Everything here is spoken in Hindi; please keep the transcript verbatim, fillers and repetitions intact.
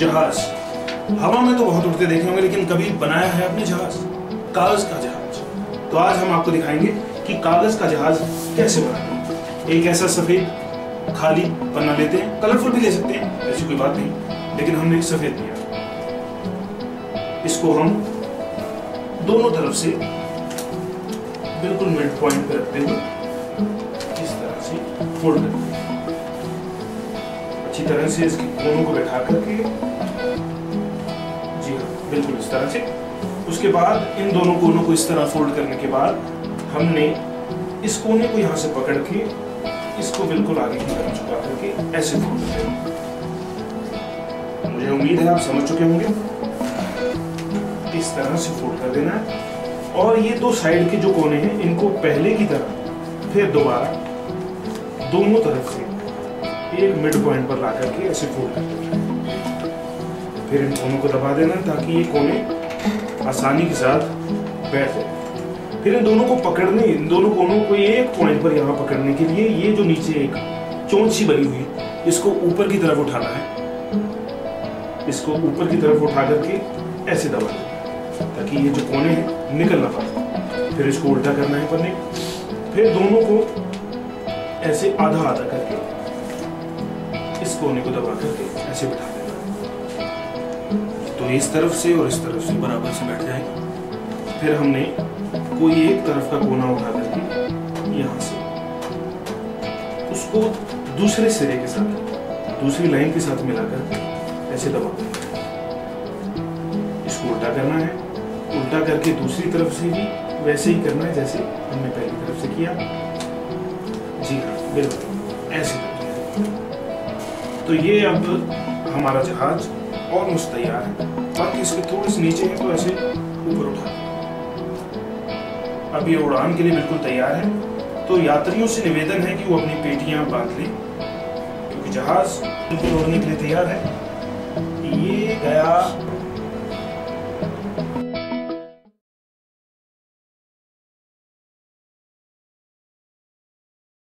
जहाज हवा में तो बहुत उड़ते देखे होंगे, लेकिन कभी बनाया है आपने जहाज? कागज का जहाज। तो आज हम आपको दिखाएंगे कि कागज का जहाज कैसे बनाते हैं। एक ऐसा सफेद खाली पन्ना लेते हैं, कलरफुल भी ले सकते हैं, ऐसी कोई बात नहीं, लेकिन हमने एक सफेद लिया। इसको हम दोनों तरफ से बिल्कुल मिड पॉइंट पे रखते हुए इस तरह से फोल्ड करते हैं, अच्छी तरह से इसके कोनों को बैठा करके, जी हाँ बिल्कुल इस तरह से। उसके बाद इन दोनों कोनों को इस तरह फोल्ड करने के बाद हमने इस कोने को यहाँ से पकड़ के इसको बिल्कुल आगे की तरफ झुका करके ऐसे फोल्ड करते हैं। मुझे उम्मीद है आप समझ चुके होंगे। इस तरह से फोल्ड कर देना है और ये दो साइड के जो कोने हैं इनको पहले की तरह फिर दोबारा दोनों तरफ से एक मिड पॉइंट पर ला करके ऐसे फोल्ड कर देना। फिर इन कोनों को दबा देना ताकि ये कोने आसानी के साथ बैठ जाए। फिर इन दोनों को पकड़ने, इन दोनों कोनों को एक पॉइंट पर यहाँ पकड़ने के लिए ये जो नीचे एक चोंच सी बनी हुई है इसको ऊपर की तरफ उठाना है। इसको ऊपर की तरफ उठा करके ऐसे दबा देना ताकि ये जो कोने हैं निकल ना पाए। फिर इसको उल्टा करना है पन्ने, फिर दोनों को ऐसे आधा आधा करके इस कोने को दबा करके ऐसे बिठा देना। तो इस तरफ से और इस तरफ से बराबर से बैठ जाएगा। फिर हमने कोई एक तरफ का कोना उठा करके यहाँ से उसको दूसरे सिरे के साथ, दूसरी लाइन के साथ मिलाकर ऐसे दबा देना। इसको उल्टा करना है, उल्टा करके दूसरी तरफ से भी वैसे ही करना है जैसे हमने पहली तरफ से किया। जी हाँ बिल्कुल ऐसे। तो ये अब हमारा जहाज ऑलमोस्ट तैयार है। बाकी इसके थोड़े से नीचे है तो ऐसे ऊपर उठा। अब ये उड़ान के लिए बिल्कुल तैयार है। तो यात्रियों से निवेदन है कि वो अपनी पेटियां बांध लें क्योंकि जहाज बिल्कुल उड़ने के लिए तैयार है। ये गया